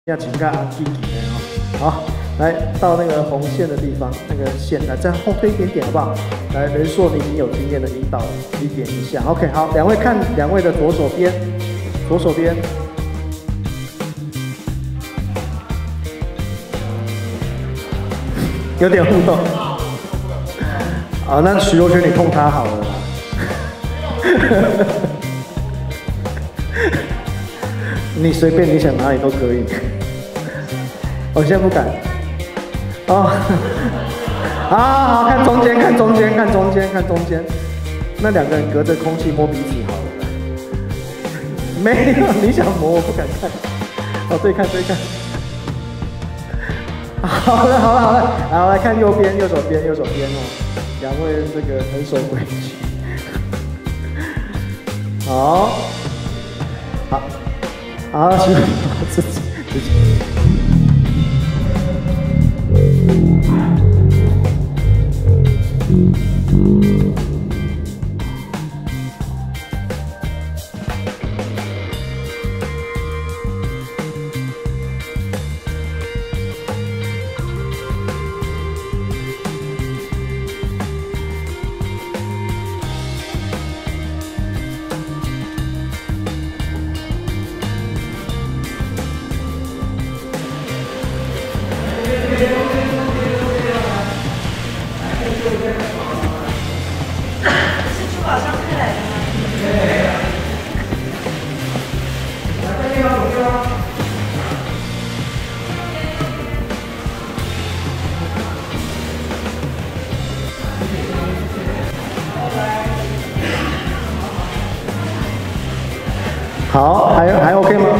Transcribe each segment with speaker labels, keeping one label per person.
Speaker 1: 要请个阿 Kiki 哦。好，来到那个红线的地方，那个线来再后退一点点，好不好？来，人硕你已经有经验的引导一点一下。OK， 好，两位看两位的左手边，左手边。有点互动。好，那徐若瑄你碰他好了啦。你随便你想哪里都可以。我现在不敢。哦，好，看中间，看中间，看中间，看中间。那两个人隔着空气摸彼此好了。没有，你想摸我不敢看。哦，对看对看。好了，好，来看右边，右手边哦。两位这个很守规矩。好，是自己。好，还 OK 吗？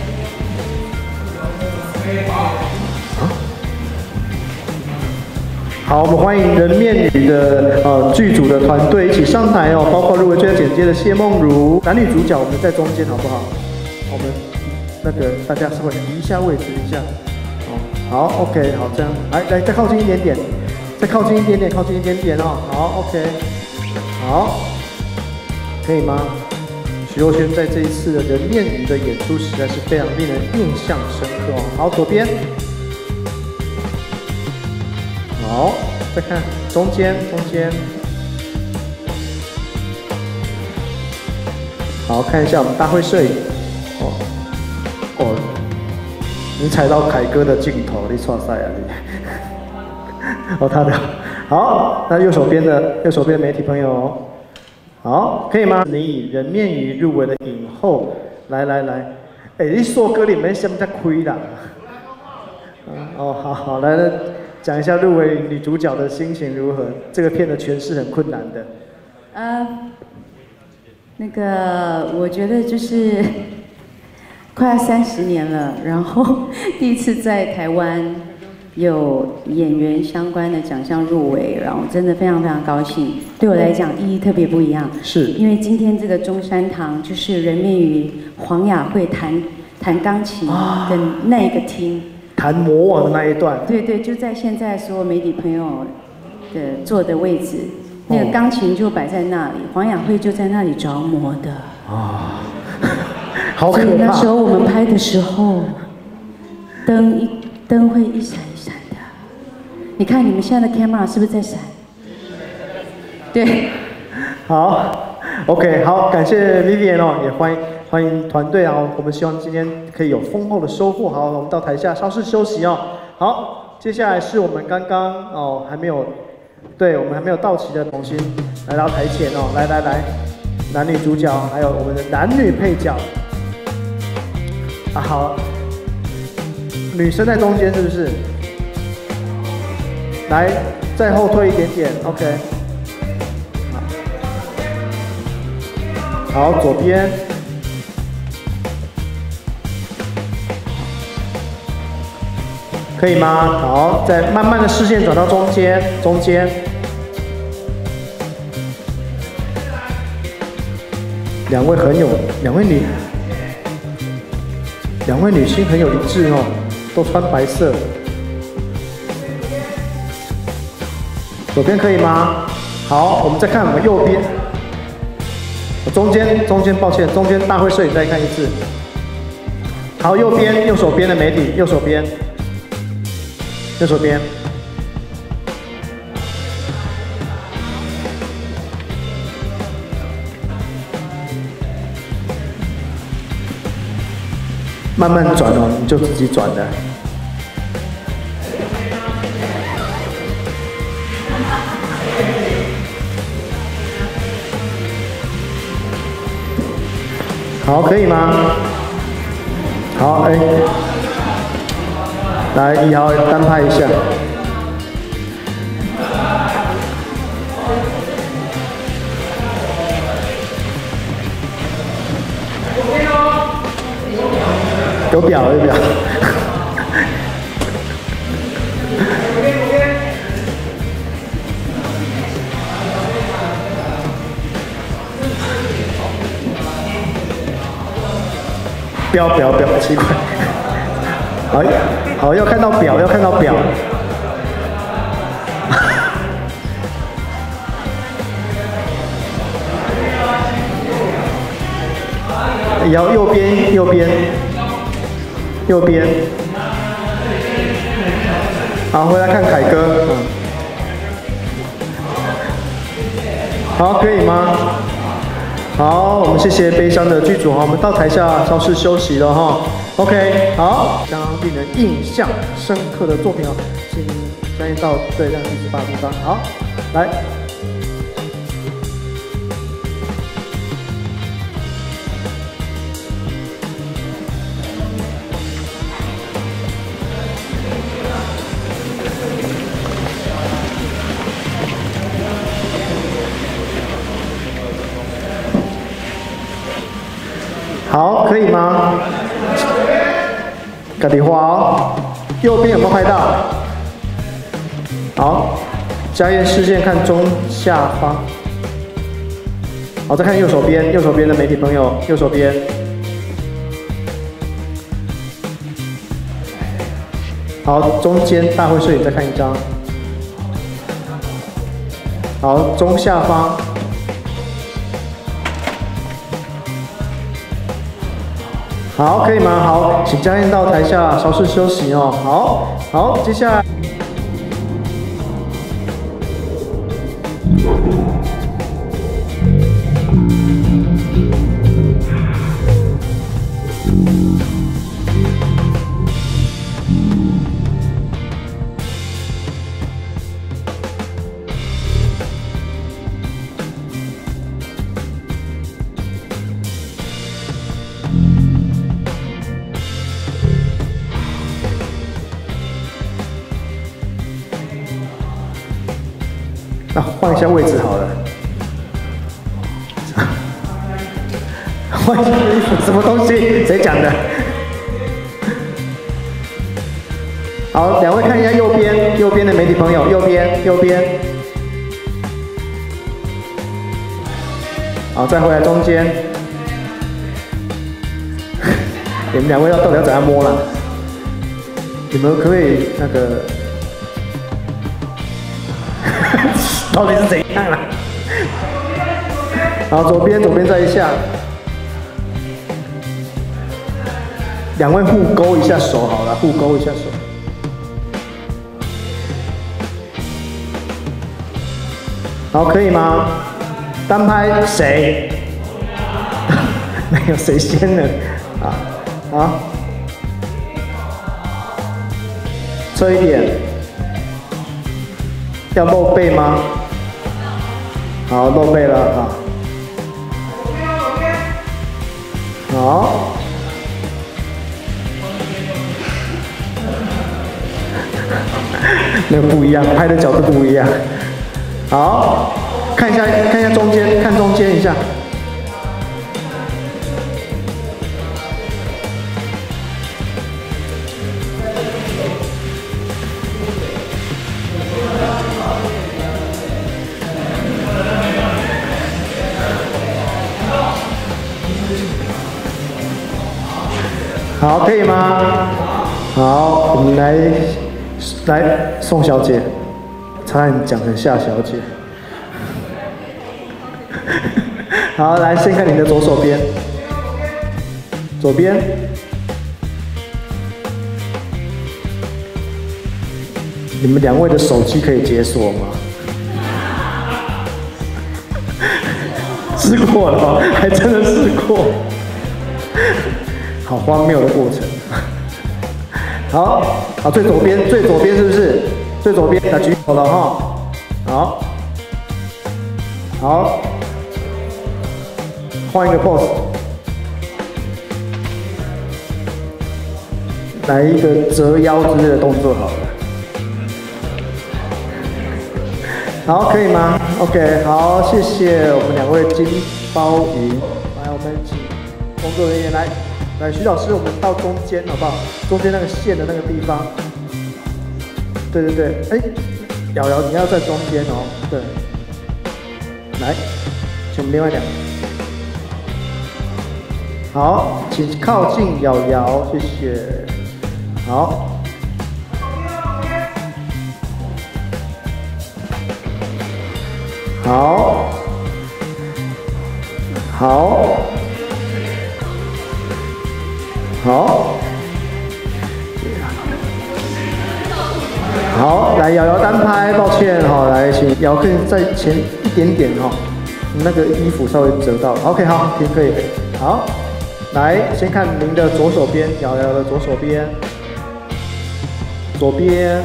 Speaker 1: 好，我们欢迎人面鱼的剧组的团队一起上台哦，包括入围最佳剪接的谢梦如，男女主角我们在中间好不好？我们那个大家稍微移一下位置一下，哦，好 ，OK， 好，这样，来再靠近一点点，再靠近一点点，靠近一点点哦，好 ，OK， 好，可以吗？徐若瑄在这一次的人面鱼的演出实在是非常令人印象深刻哦。好，左边，好，再看中间，好，看一下我们大会摄影，哦，你踩到凯哥的镜头，你错赛啊你，哦，他的，好，那右手边的媒体朋友。好，可以吗？你以人面鱼入围的影后，来，你硕哥你们什么在亏啦？哦，好，来讲一下入围女主角的心情如何？这个片的诠释很困难的。
Speaker 2: 那个我觉得就是快要30年了，然后第一次在台湾有演员相关的奖项入围，然后真的非常非常高兴。对我来讲意义特别不一样，
Speaker 1: 是
Speaker 2: 因为今天这个中山堂就是人面鱼黄雅慧弹钢琴的那个厅，
Speaker 1: 弹魔王的那一段。
Speaker 2: 对，就在现在所有媒体朋友的坐的位置，那个钢琴就摆在那里，黄雅慧就在那里着魔的。
Speaker 1: 好可怕！
Speaker 2: 所以那时候我们拍的时候，灯会一闪一闪的。你看你们现在的 camera 是不是在闪？对。好
Speaker 1: ，OK， 好，感谢 Vivian 哦，也欢迎团队啊，我们希望今天可以有丰厚的收获。好，我们到台下稍事休息哦。好，接下来是我们刚刚我们还没有到齐的童星来到台前哦，来，男女主角还有我们的男女配角。好，女生在中间是不是？来，再后退一点点 ，OK。好，左边。可以吗？好，再慢慢的视线转到中间。两位女星很有一致哦，都穿白色。左边可以吗？好，我们再看我们右边。中间，抱歉，中间大会摄影再看一次。 好，右边，右手边的媒体，右手边，右手边。慢慢转哦，你就自己转的。好，可以吗？好，哎，来1号单拍一下。有表，有表。表，奇怪。好，要看到表，要看到表。摇右边，右边。右边，好，回来看凯哥，好，可以吗？好，我们谢谢悲伤的剧组哈，我们到台下稍事休息了哈。OK， 好，刚刚令人印象深刻的作品哦，请专业到对让18地方，好，来。好，可以吗？赶紧画哦。右边有没有拍到？好，家燕视线看中下方。好，再看右手边，右手边的媒体朋友，右手边。好，中间大会摄影再看一张。好，中下方。好，可以吗？好，请家燕到台下稍事休息哦。好，接下来。那换一下位置好了。换一下衣服，什么东西？谁讲的？好，两位看一下右边，右边的媒体朋友，右边。好，再回来中间。你们两位到底要怎样摸啦？你们可不可以那个？到底是怎样啦？好，左边再一下，两位互勾一下手好了，互勾一下手。好，可以吗？单拍谁？没有谁先了啊？好，侧一点。要露背吗？好，露背了啊。好。那个不一样，拍的角度不一样。好，看一下中间，看中间一下。好，可以吗？好，我们来宋小姐，差点讲成夏小姐。好，来先看你的左手边，左边。 你们2位的手机可以解锁吗？试过了，还真的试过，好荒谬的过程。好，最左边是不是？最左边，来举手了哈。好，换一个 pose， 来一个折腰之类的动作好了。好，可以吗 ？OK， 好，谢谢我们2位金包银。来，我们请工作人员来，徐老师，我们到中间好不好？中间那个线的那个地方。对，哎，瑶瑶你要在中间哦。对，来，请我们另外2个。好，请靠近瑶瑶，谢谢。好。好，来瑶瑶单拍，抱歉哈，来请瑶可以再前一点点哈，那个衣服稍微折到了。OK， 好，可以。好，来先看您的左手边，瑶瑶的左手边，左边。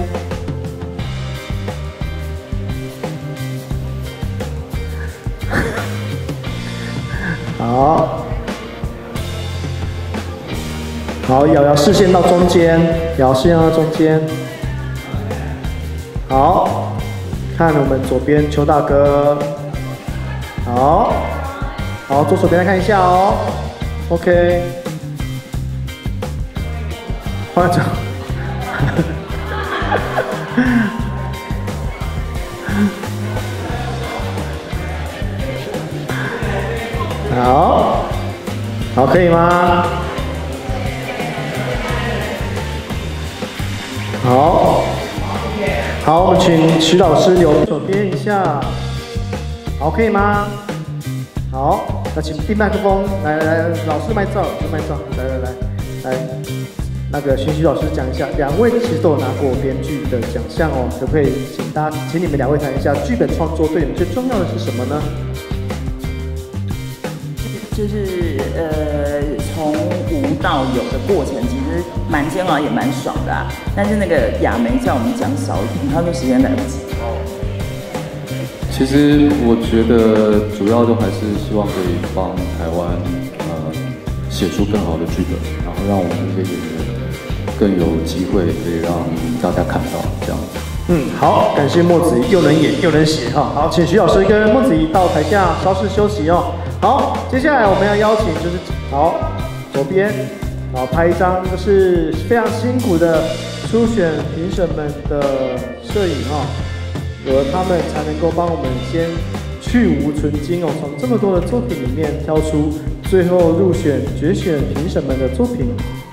Speaker 1: 好，瑶瑶视线到中间，好，看我们左边邱大哥，好，左手边来看一下哦 ，OK， 换走，好，可以吗？好，我们请徐老师留手边一下，好，可以吗？好，那请递麦克风，来，老师卖照，来，那个徐老师讲一下，2位其实都有拿过编剧的奖项哦，可不可以请你们2位谈一下剧本创作对你们最重要的是什么呢？
Speaker 3: 就是从无到有的过程，其实蛮煎熬也蛮爽的啊。但是那个亚梅叫我们讲少一点，他说时间来不及。
Speaker 4: 其实我觉得主要都还是希望可以帮台湾写出更好的剧本，然后让我们这些演员更有机会可以让大家看到这样。
Speaker 1: 好，感谢莫子仪，又能演又能写哈。好，请徐老师跟莫子仪到台下稍事休息哦。好，接下来我们要邀请就是左边，拍一张就是非常辛苦的初选评审们的摄影哈，有了他们才能够帮我们先去无存菁哦，从这么多的作品里面挑出最后入选决选评审们的作品。